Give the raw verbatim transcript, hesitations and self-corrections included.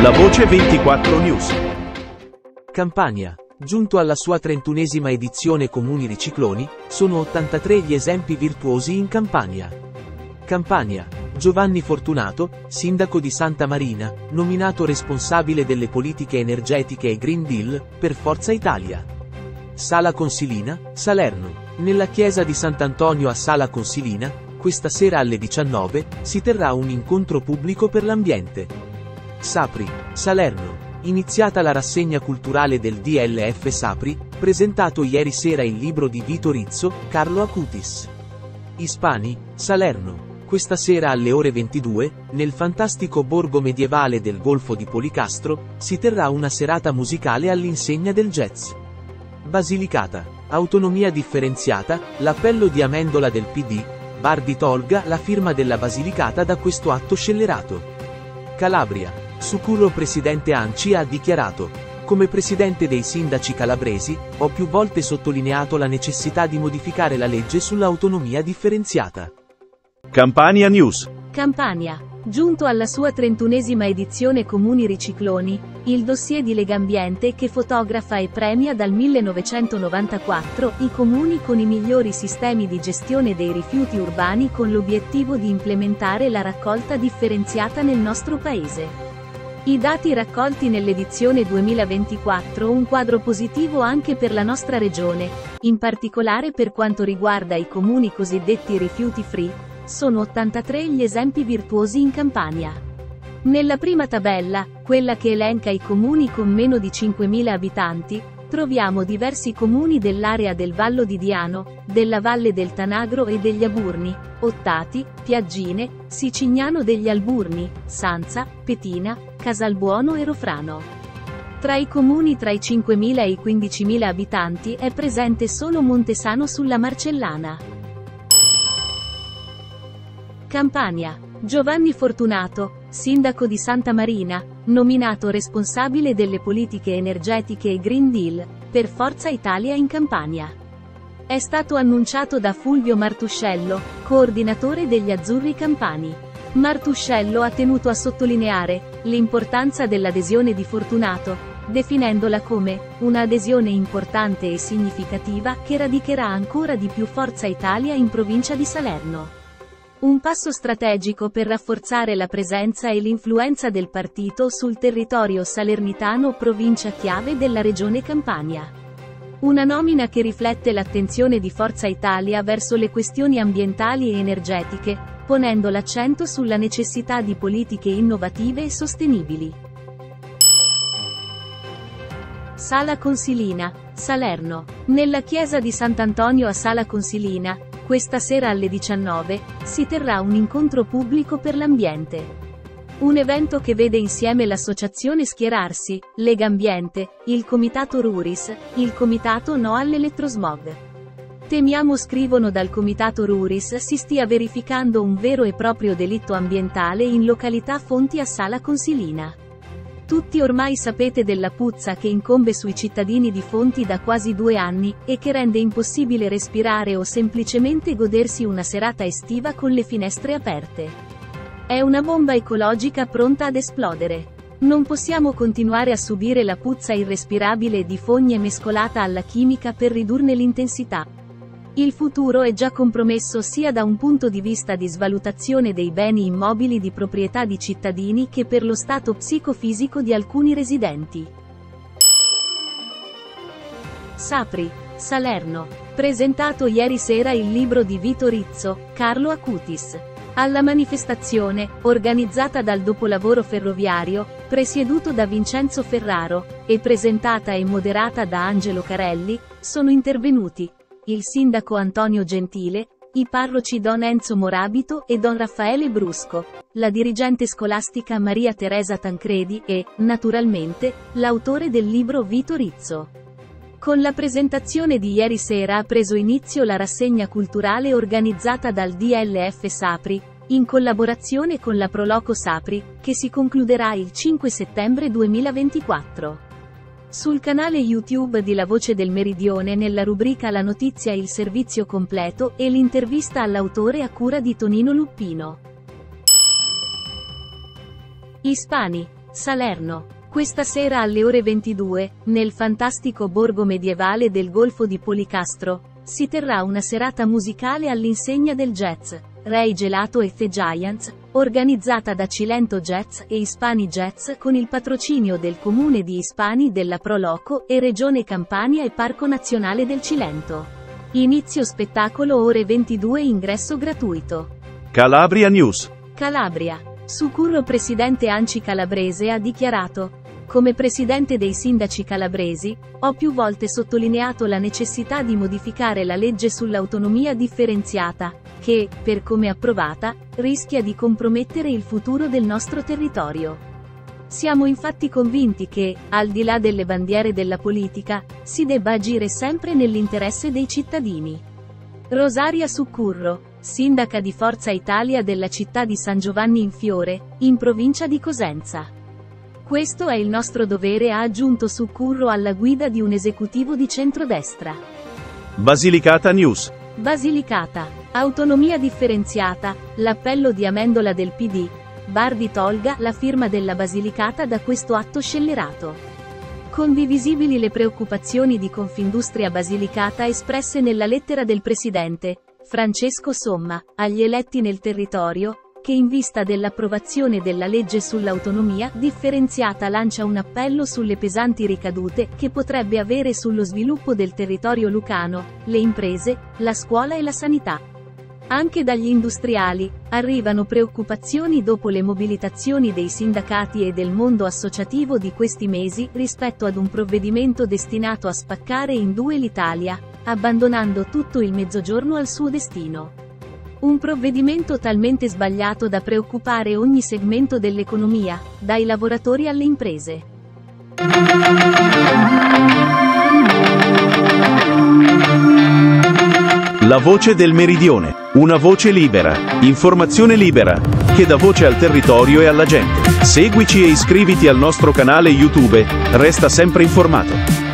La Voce ventiquattro News. Campania. Giunto alla sua trentunesima edizione Comuni Ricicloni, sono ottantatré gli esempi virtuosi in Campania. Campania. Giovanni Fortunato, sindaco di Santa Marina, nominato responsabile delle politiche energetiche e Green Deal, per Forza Italia. Sala Consilina, Salerno. Nella chiesa di Sant'Antonio a Sala Consilina, questa sera alle diciannove, si terrà un incontro pubblico per l'ambiente. Sapri, Salerno. Iniziata la rassegna culturale del D L F Sapri, presentato ieri sera il libro di Vito Rizzo, Carlo Acutis. Ispani, Salerno. Questa sera alle ore ventidue, nel fantastico borgo medievale del Golfo di Policastro, si terrà una serata musicale all'insegna del jazz. Basilicata. Autonomia differenziata, l'appello di Amendola del P D, Bardi tolga la firma della Basilicata da questo atto scellerato. Calabria. Sucurro presidente ANCI ha dichiarato: come presidente dei sindaci calabresi, ho più volte sottolineato la necessità di modificare la legge sull'autonomia differenziata. Campania News. Campania. Giunto alla sua trentunesima edizione Comuni Ricicloni, il dossier di Legambiente che fotografa e premia dal millenovecentonovantaquattro i comuni con i migliori sistemi di gestione dei rifiuti urbani con l'obiettivo di implementare la raccolta differenziata nel nostro paese. I dati raccolti nell'edizione duemilaventiquattro un quadro positivo anche per la nostra regione, in particolare per quanto riguarda i comuni cosiddetti rifiuti free, sono ottantatré gli esempi virtuosi in Campania. Nella prima tabella, quella che elenca i comuni con meno di cinquemila abitanti, troviamo diversi comuni dell'area del Vallo di Diano, della Valle del Tanagro e degli Aburni, Ottati, Piaggine, Sicignano degli Alburni, Sanza, Petina, Casalbuono e Rofrano. Tra i comuni tra i cinquemila e i quindicimila abitanti è presente solo Montesano sulla Marcellana. Campania. Giovanni Fortunato, sindaco di Santa Marina, nominato responsabile delle politiche energetiche e Green Deal, per Forza Italia in Campania. È stato annunciato da Fulvio Martuscello, coordinatore degli Azzurri Campani. Martuscello ha tenuto a sottolineare l'importanza dell'adesione di Fortunato, definendola come un'adesione importante e significativa che radicherà ancora di più Forza Italia in provincia di Salerno. Un passo strategico per rafforzare la presenza e l'influenza del partito sul territorio salernitano, provincia chiave della regione Campania. Una nomina che riflette l'attenzione di Forza Italia verso le questioni ambientali e energetiche, ponendo l'accento sulla necessità di politiche innovative e sostenibili. Sala Consilina, Salerno. Nella chiesa di Sant'Antonio a Sala Consilina, questa sera alle diciannove, si terrà un incontro pubblico per l'ambiente. Un evento che vede insieme l'associazione Schierarsi, Legambiente, il Comitato Ruris, il Comitato No all'Elettrosmog. Temiamo, scrivono dal Comitato Ruris, si stia verificando un vero e proprio delitto ambientale in località Fonti a Sala Consilina. Tutti ormai sapete della puzza che incombe sui cittadini di Fonti da quasi due anni, e che rende impossibile respirare o semplicemente godersi una serata estiva con le finestre aperte. È una bomba ecologica pronta ad esplodere. Non possiamo continuare a subire la puzza irrespirabile di fogne mescolata alla chimica per ridurne l'intensità. Il futuro è già compromesso sia da un punto di vista di svalutazione dei beni immobili di proprietà di cittadini che per lo stato psicofisico di alcuni residenti. Sapri, Salerno. Presentato ieri sera il libro di Vito Rizzo, Carlo Acutis. Alla manifestazione, organizzata dal Dopolavoro Ferroviario, presieduto da Vincenzo Ferraro, e presentata e moderata da Angelo Carelli, sono intervenuti il sindaco Antonio Gentile, i parroci Don Enzo Morabito e Don Raffaele Brusco, la dirigente scolastica Maria Teresa Tancredi e, naturalmente, l'autore del libro Vito Rizzo. Con la presentazione di ieri sera ha preso inizio la rassegna culturale organizzata dal D L F Sapri, in collaborazione con la Proloco Sapri, che si concluderà il cinque settembre duemilaventiquattro. Sul canale YouTube di La Voce del Meridione, nella rubrica La Notizia, il servizio completo e l'intervista all'autore a cura di Tonino Luppino. Ispani. Salerno. Questa sera alle ore ventidue, nel fantastico borgo medievale del Golfo di Policastro, si terrà una serata musicale all'insegna del jazz, Ray Gelato e The Giants, organizzata da Cilento Jazz e Hispani Jazz con il patrocinio del Comune di Hispani della Pro Loco e Regione Campania e Parco Nazionale del Cilento. Inizio spettacolo ore ventidue, ingresso gratuito. Calabria News. Calabria. Sucurro, presidente ANCI calabrese, ha dichiarato: come presidente dei sindaci calabresi, ho più volte sottolineato la necessità di modificare la legge sull'autonomia differenziata, che, per come approvata, rischia di compromettere il futuro del nostro territorio. Siamo infatti convinti che, al di là delle bandiere della politica, si debba agire sempre nell'interesse dei cittadini. Rosaria Succurro, sindaca di Forza Italia della città di San Giovanni in Fiore, in provincia di Cosenza. Questo è il nostro dovere, ha aggiunto Succurro alla guida di un esecutivo di centrodestra. Basilicata News. Basilicata. Autonomia differenziata, l'appello di Amendola del P D. Bardi tolga la firma della Basilicata da questo atto scellerato. Condivisibili le preoccupazioni di Confindustria Basilicata espresse nella lettera del presidente, Francesco Somma, agli eletti nel territorio, che in vista dell'approvazione della legge sull'autonomia differenziata lancia un appello sulle pesanti ricadute che potrebbe avere sullo sviluppo del territorio lucano, le imprese, la scuola e la sanità. Anche dagli industriali arrivano preoccupazioni dopo le mobilitazioni dei sindacati e del mondo associativo di questi mesi rispetto ad un provvedimento destinato a spaccare in due l'Italia, abbandonando tutto il Mezzogiorno al suo destino. Un provvedimento talmente sbagliato da preoccupare ogni segmento dell'economia, dai lavoratori alle imprese. La voce del Meridione. Una voce libera. Informazione libera. Che dà voce al territorio e alla gente. Seguici e iscriviti al nostro canale YouTube. Resta sempre informato.